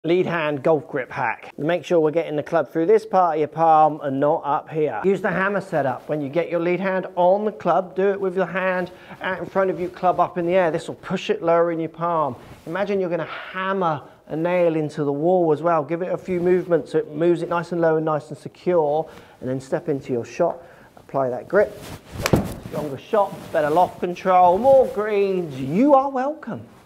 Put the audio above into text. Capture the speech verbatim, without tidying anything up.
Lead hand golf grip hack. Make sure we're getting the club through this part of your palm and not up here. Use the hammer setup. When you get your lead hand on the club, do it with your hand out in front of you, club up in the air. This will push it lower in your palm. Imagine you're going to hammer a nail into the wall as well. Give it a few movements so it moves it nice and low and nice and secure, and then step into your shot. Apply that grip. Stronger shot, better loft control, more greens. You are welcome.